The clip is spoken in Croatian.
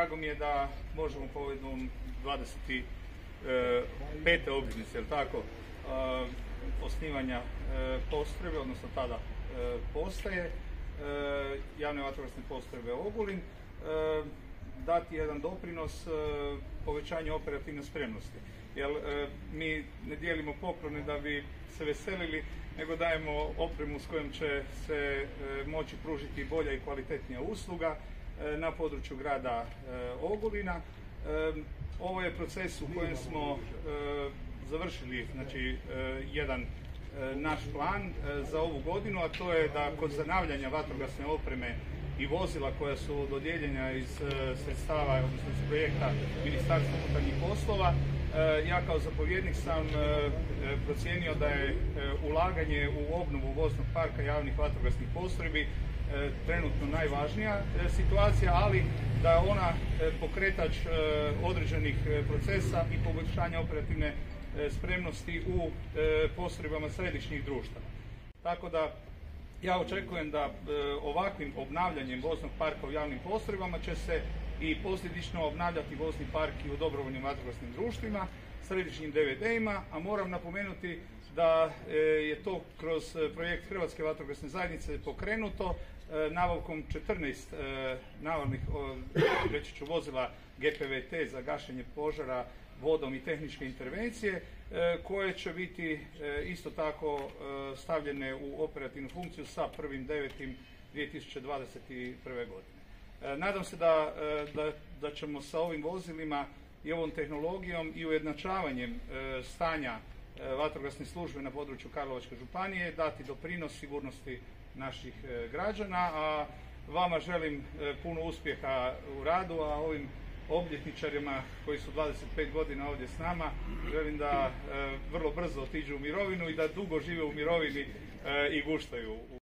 drago mi je da možemo povodom 25. obljetnice, jel tako, osnivanja postrojbe, odnosno tada postaje javne vatrogasne postrojbe Ogulin, dati jedan doprinos povećanju operativne spremnosti. Jer mi ne dijelimo poklone da bi se veselili, nego dajemo opremu s kojom će se moći pružiti bolja i kvalitetnija usluga na području grada Ogulina. Ovo je proces u kojem smo završili jedan naš plan za ovu godinu, a to je da kod zanavljanja vatrogasne opreme i vozila koja su dodijeljena iz sredstava, odnosno iz projekta Ministarstva unutarnjih poslova, ja kao zapovjednik sam procijenio da je ulaganje u obnovu voznog parka javnih vatrogasnih postrojbi trenutno najvažnija situacija, ali da je ona pokretač određenih procesa i poboljšanja operativne spremnosti u postrojbama središnjih društava. Tako da ja očekujem da ovakvim obnavljanjem voznog parka u javnim postrojbama će se i posljedično obnavljati vozni park i u dobrovoljnim vatrogasnim društvima, središnjim DVD-ima, a moram napomenuti da je to kroz projekt Hrvatske vatrogasne zajednice pokrenuto nabavkom 14 navalnih, reći ću, vozila GPVT za gašenje požara vodom i tehničke intervencije, koje će biti isto tako stavljene u operativnu funkciju sa 1.9.2021. godine. Nadam se da ćemo sa ovim vozilima i ovom tehnologijom i ujednačavanjem stanja vatrogasne službe na području Karlovačke županije dati doprinos sigurnosti naših građana, a vama želim puno uspjeha u radu, a ovim obljetničarima koji su 25 godina ovdje s nama želim da vrlo brzo otiđu u mirovinu i da dugo žive u mirovini i guštaju.